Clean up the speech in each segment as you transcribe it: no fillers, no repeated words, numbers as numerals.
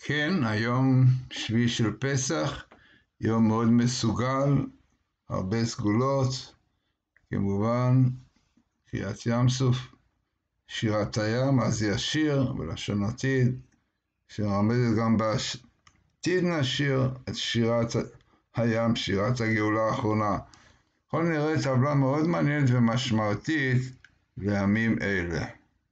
כן, היום שביעי של פסח, יום מאוד מסוגל, הרבה סגולות, כמובן, קריאת ים סוף, שירת הים, אז ישיר, בלשון עתיד, שמעמדת גם בעתיד נשיר את שירת הים, שירת הגאולה האחרונה. בכל נראה טבלה מאוד מעניינת ומשמעותית לימים אלה.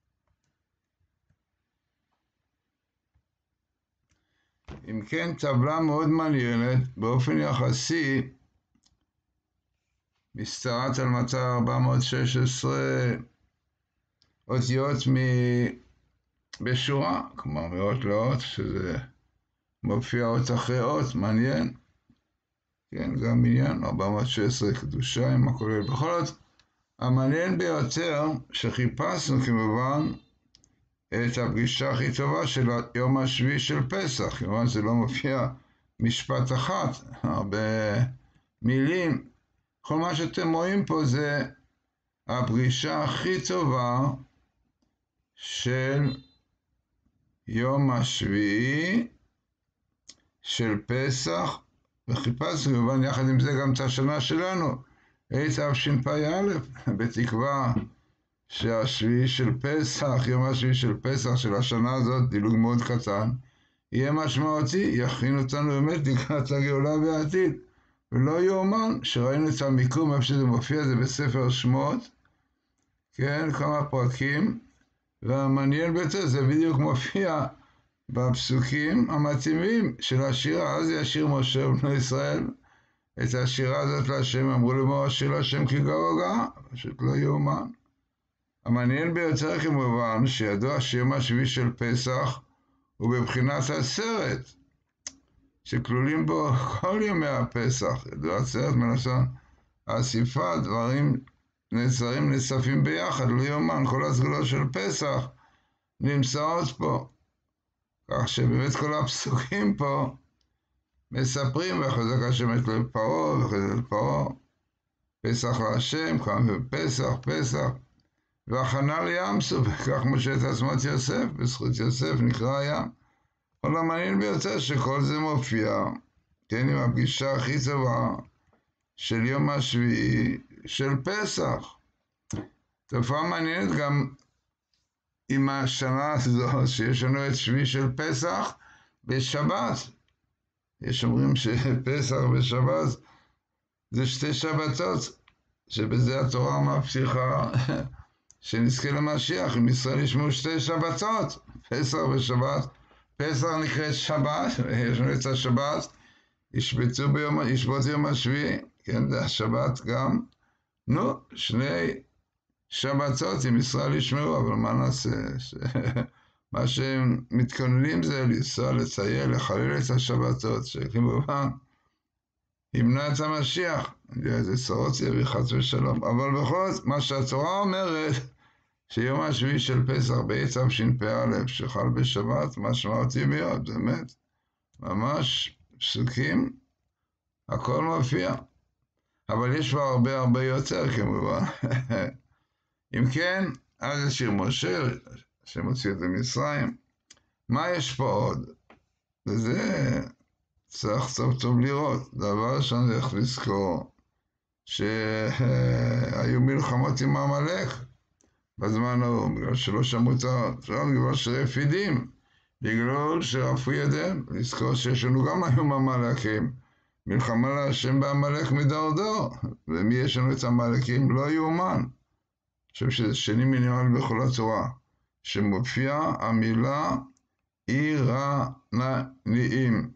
אם כן, טבלה מאוד מעניינת, באופן יחסי, מסתרת על 416 אותיות בשורה, כלומר מאות לאות, שזה מופיע אות אחרי אות, מעניין. כן, גם עניין, 416 קדושה עם הכולל. בכל זאת, המעניין ביותר שחיפשנו כמובן את הפגישה הכי טובה של יום השביעי של פסח. כמובן זה לא מופיע משפט אחת, הרבה מילים. כל מה שאתם רואים פה זה הפגישה הכי טובה של יום השביעי של פסח, וחיפשנו כמובן יחד עם זה גם את השנה שלנו, תשפ"א, בתקווה שהשביעי של פסח, יום השביעי של פסח של השנה הזאת, דילוג מאוד קטן, יהיה משמעותי, יכין אותנו באמת לקראת הגאולה בעתיד. ולא יאומן שראינו את המיקום, איפה שזה מופיע, זה בספר שמות, כן, כמה פרקים, והמעניין ביותר זה בדיוק מופיע בפסוקים המתאימים של השירה. אז ישיר משה ובני ישראל את השירה הזאת להשם, אמרו לאמור השיר להשם כי גאו גאה, פשוט לא יאומן. המעניין ביותר כמובן שידוע שיום השביעי של פסח הוא בבחינת הסרט, שכלולים בו כל ימי הפסח. ידוע הסרט מלשון האסיפה, דברים נאספים ביחד, לא יאומן, כל הסגולות של פסח נמצאות פה. כך שבאמת כל הפסוקים פה מספרים, וחזק השם את לב פרעה, וחזק פרעה, פסח להשם, כמה פסח, והכנה לים סוף, וכך משה את עצמת יוסף, בזכות יוסף נקרא הים. כל המעניין ביותר שכל זה מופיע, כן, עם הפגישה הכי טובה של יום השביעי של פסח. תופעה מעניינת גם עם השנה הזו, שיש לנו את שביעי של פסח בשבת. יש אומרים שפסח ושבת זה שתי שבתות, שבזה התורה מבטיחה שנזכה למשיח, אם ישראל ישמעו שתי שבתות, פסח ושבת. פסח נקראת שבת, יש לנו את השבת, ישבות יום השביעי, כן, זה השבת גם. נו, שני שבתות אם ישראל ישמעו, אבל מה נעשה? מה שהם מתכוננים זה לנסוע, לצייר, לחלל את השבתות, שכמובן ימנע את המשיח. זה צרות יביא חס ושלום. אבל בכל זאת, מה שהתורה אומרת, שיום השביעי של פסח תשפ"א שחל בשבת, משמעותי מאוד, באמת. ממש פסוקים, הכל מופיע. אבל יש כבר הרבה יותר כמובן. אם כן, אז השיר משה, שמוציא את מצרים. מה יש פה עוד? וזה צריך טוב לראות. דבר ראשון זה איך לזכור שהיו מלחמות עם עמלק בזמן ההוא, בגלל שלא שמעו את בגלל שרפידים, בגלל שרפו ידיהם. לזכור שיש לנו גם היום עמלקים. מלחמה להשם בעמלק מדור, ומי יש לנו את עמלקים? לא יאומן. אני חושב שזה שני מינימלי בכל התורה, שמופיע המילה אירנאים,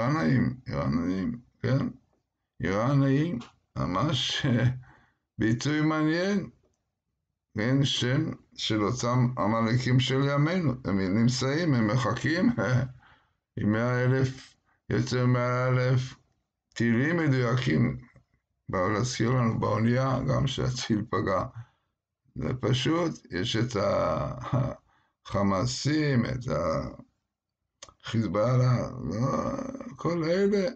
כן? אירנאים, ממש ביטוי מעניין, כן? שם של אותם עמלקים של ימינו, הם נמצאים, הם מחכים, עם 100,000, יותר 100,000 טילים מדויקים, באו להזכיר לנו באונייה, גם שהטיל פגע. זה פשוט, יש את החמאסים, את החיזבאללה, כל אלה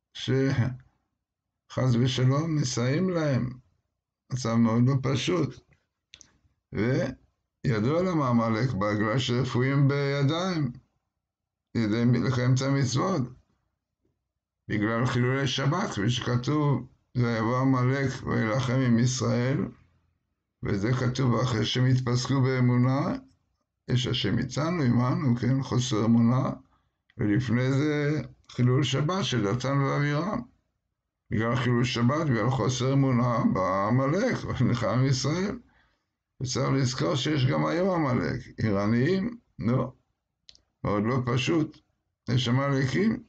שחס ושלום מסייעים להם. מצב מאוד לא פשוט. וידוע למה עמלק בגלל שרפויים בידיים. לקיים את המצוות. בגלל חילולי שבת, כפי שכתוב, ויבוא עמלק וילחם עם ישראל, וזה כתוב אחרי שהם התפסקו באמונה, יש השם איתנו, עמנו, כן, חוסר אמונה, ולפני זה חילול שבת של דתן ואבירם. בגלל חילול שבת, בגלל חוסר אמונה, בא עמלק ונלחם עם ישראל. וצריך לזכור שיש גם היום עמלק, איראניים, לא, מאוד לא פשוט, יש עמלקים.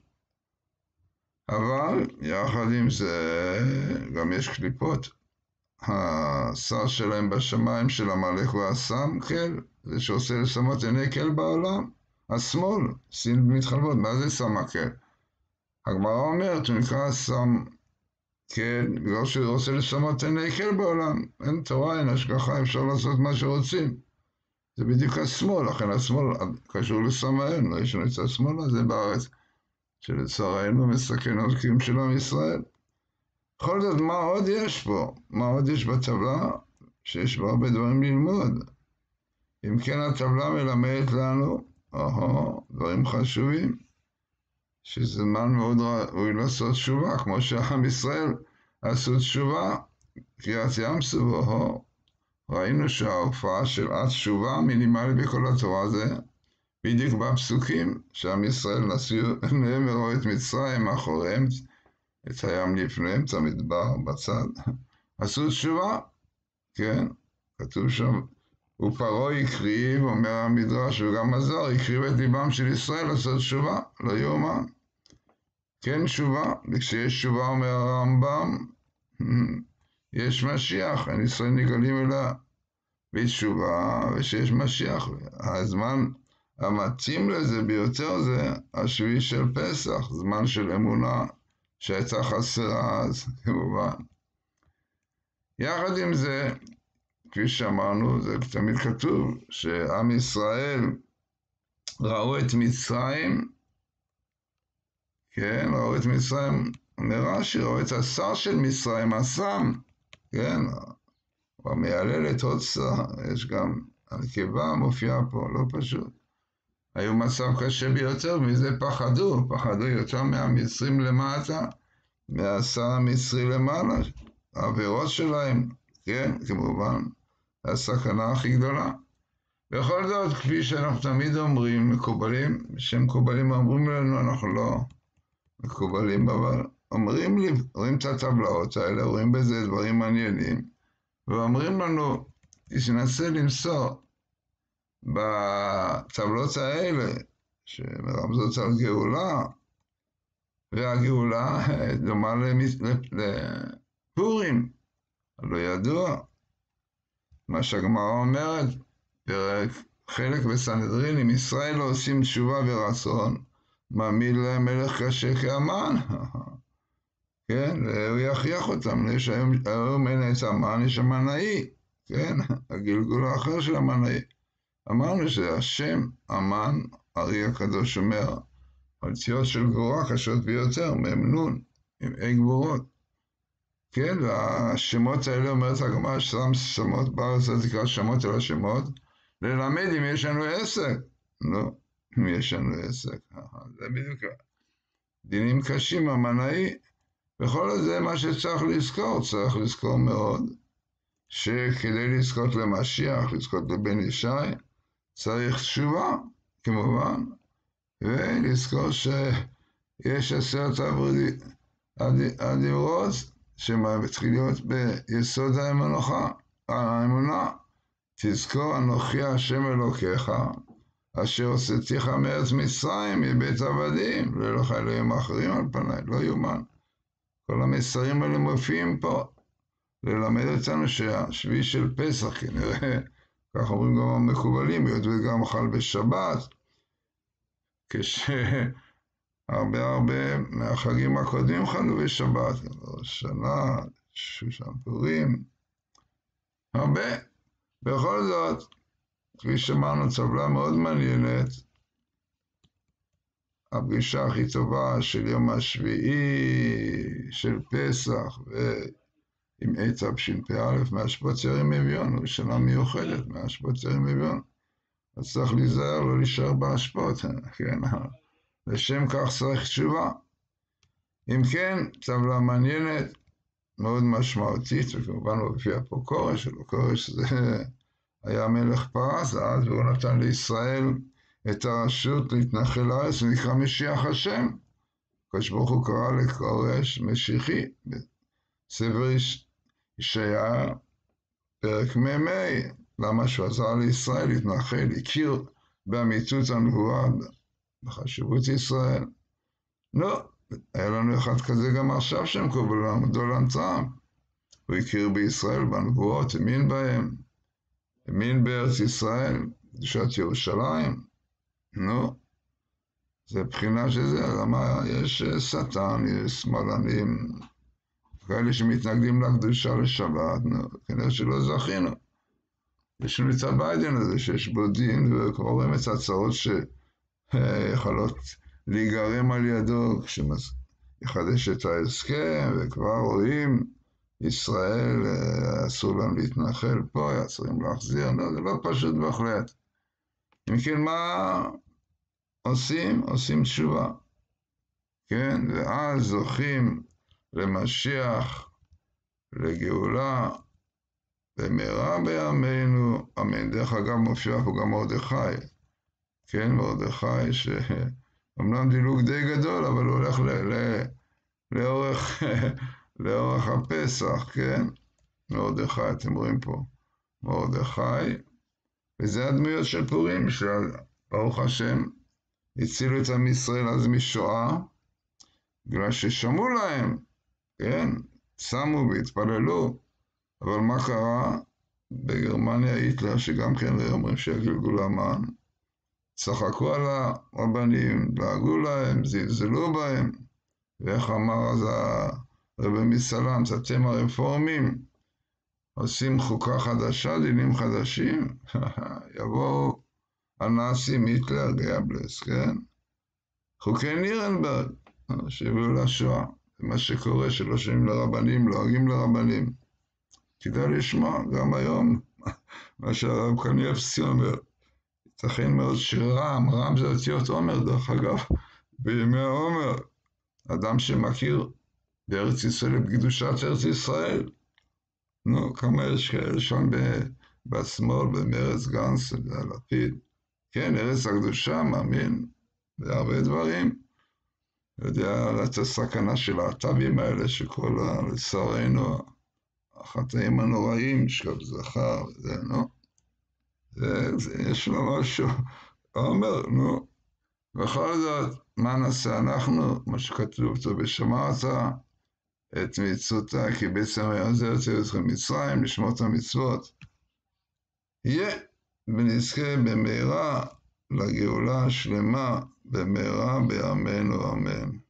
אבל יחד עם זה גם יש קליפות. השר שלהם בשמיים של עמלק הוא הסם כל, זה שעושה לשמות עיני כל בעולם. השמאל, סין מתחלבות, מה זה סם הקל? הגמרא אומרת, הוא נקרא סם כן, בגלל שהוא רוצה לשמות עיני כל בעולם. אין תורה, אין השגחה, אפשר לעשות מה שרוצים. זה בדיוק השמאל, לכן השמאל קשור לסמאל, יש לנו את השמאל הזה בארץ, שלצערנו מסכנות קיום של עם ישראל. בכל זאת, מה עוד יש פה? מה עוד יש בטבלה? שיש בה הרבה דברים ללמוד. אם כן, הטבלה מלמדת לנו, דברים חשובים, שזה זמן מאוד ראוי לעשות תשובה, כמו שעם ישראל עשו תשובה, קריאת ים סוף, ראינו שההופעה של עת תשובה מינימלית בכל התורה זה, בדיוק בפסוקים, שעם ישראל נסו עיניהם וראו את מצרים מאחוריהם, את הים לפניהם, את המדבר בצד. עשו תשובה, כן, כתוב שם, ופרעה הקריב, אומר המדרש, וגם הזר, הקריב את ליבם של ישראל לעשות תשובה, לא יאומן. כן תשובה, וכשיש תשובה, אומר הרמב"ם, יש משיח, ישראל נגלים אליה בתשובה, ושיש משיח. הזמן המתאים לזה ביותר זה השביעי של פסח, זמן של אמונה שהייתה חסרה אז, כמובן. יחד עם זה, כפי שאמרנו, זה תמיד כתוב, שעם ישראל ראו את מצרים, כן, ראו את מצרים, אומר רש"י, ראו את השר של מצרים, הסם, כן, הוא המיילל את עוד שר, יש גם הנקבה מופיעה פה, לא פשוט. היו מצב קשה ביותר, מזה פחדו יותר מהמצרים למטה, מהשר המצרי למעלה, העבירות שלהם, כן, כמובן, הסכנה הכי גדולה. בכל זאת, כפי שאנחנו תמיד אומרים, מקובלים, שמקובלים אומרים לנו, אנחנו לא מקובלים, אבל אומרים לי, רואים את הטבלאות האלה, רואים בזה דברים מעניינים, ואומרים לנו, שננסה למסור בטבלות האלה, שמרמזות על גאולה, והגאולה דומה לפורים, לא ידוע. מה שהגמרא אומרת, פרק חלק בסנהדרין, אם ישראל לא עושים תשובה ורצון, מעמיד להם מלך קשה כאמן. כן, הוא יכריח אותם, יש היום אין את המן, יש המנאי, כן, הגלגול האחר של המנאי. אמרנו שהשם, אמן, ארי הקדוש אומר, מציאות של גבורה קשות ביותר, ממנון, עם אי גבורות. כן, והשמות האלה אומרת הגמרא, שם שמות בארץ, זה תקרא שמות על השמות, ללמד אם יש לנו עסק. לא, אם יש לנו עסק. זה בדיוק דינים קשים, המנאי. בכל זה מה שצריך לזכור, צריך לזכור מאוד, שכדי לזכות למשיח, לזכות לבן ישי, צריך תשובה, כמובן, ולזכור שיש 10 הדיברות שמתחיל להיות ביסוד האמונה. תזכור אנוכי השם אלוקיך, אשר הוצאתיך מארץ מצרים מבית עבדים, לא לך אלוהים אחרים על פניי, לא יאומן. כל המסרים האלה מופיעים פה, ללמד אותנו שהשביעי של פסח, כנראה, כך אומרים גם המקובלים, היות וגם חל בשבת, הרבה מהחגים הקודמים חלו בשבת, ראש שנה, שושן פורים, הרבה. בכל זאת, כפי שאמרנו, טבלה מאוד מעניינת, הפגישה הכי טובה של יום השביעי של פסח, ועם תשפ"א, מהשפות ירים אביון, הוא שנה מיוחדת, מהשפות ירים אביון. אז צריך להיזהר, לא להישאר בהשפות, כן, לשם כך צריך תשובה. אם כן, טבלה מעניינת, מאוד משמעותית, וכמובן מופיע פה קורש, קורש זה היה מלך פרס, אז והוא נתן לישראל את הרשות להתנחל לארץ, ונקרא משיח השם. הקדוש ברוך הוא קרא לקורש משיחי, בספר ישעיה, פרק מ"ה, למה שהוא עזר לישראל להתנחל, הכיר באמיתות הנבואה, בחשיבות ישראל. לא, היה לנו אחד כזה גם עכשיו שם קוראים דונלד טראמפ. הוא הכיר בישראל, בנבואות, האמין בהם, האמין בארץ ישראל, קדושת ירושלים. נו, זה בחינה של זה, למה יש שטן, יש שמאלנים, כאלה שמתנגדים לקדושה לשבת, נו, כנראה שלא זכינו. יש לנו את הביידן הזה שיש בו דין, וכבר רואים את ההצעות שיכולות להיגרם על ידו, כשיחדש את ההסכם, וכבר רואים, ישראל אסור להם להתנחל פה, אסורים להחזיר, לא, זה לא פשוט בהחלט. אם כן, מה עושים? עושים תשובה. כן, ואז זוכים למשיח, לגאולה, במהרה בימינו, אמן. דרך אגב, מופיע פה גם מרדכי. כן, מרדכי, שאומנם דילוג די גדול, אבל הוא הולך לאורך הפסח, כן? מרדכי, אתם רואים פה, מרדכי, וזה הדמויות של פורים, ברוך השם, הצילו את עם ישראל אז משואה, בגלל ששמעו להם, כן? שמו והתפללו, אבל מה קרה? בגרמניה היטלר, שגם כן אומרים שהגלגול המן, צחקו על הרבנים, דאגו להם, זלזלו בהם, ואיך אמר אז הרבי מסלאנט, אתם הרפורמים, עושים חוקה חדשה, דינים חדשים, יבואו הנאצים, היטלר, גבלס, כן? חוקי נירנברג, שהביאו לשואה, זה מה שקורה, שלא שומעים לרבנים, לועגים לרבנים. כדאי לשמוע, גם היום, מה שהרב קניאבסקי אומר, ייתכן מאוד שרם, רם זה אותיות עומר, דרך אגב, בימי העומר, אדם שמכיר בארץ ישראל, בקדושת ארץ ישראל, נו, כמה יש כאלה שם בשמאל, במרץ גנץ, הלפיד, כן, ארץ הקדושה, מאמין, בהרבה דברים, יודע את הסכנה של העטבים האלה, שכל לצערנו, החטאים הנוראים, שכב זכר, וזה, נו, יש לו משהו, אומר, נו, בכל זאת, מה נעשה אנחנו, מה שכתוב אותו בשמעת, את מצוותה, כי בעצם היה זה יוצא אתכם מצרים, לשמור את המצוות. יהיה, ונזכה במהרה לגאולה השלמה, במהרה בימינו אמן.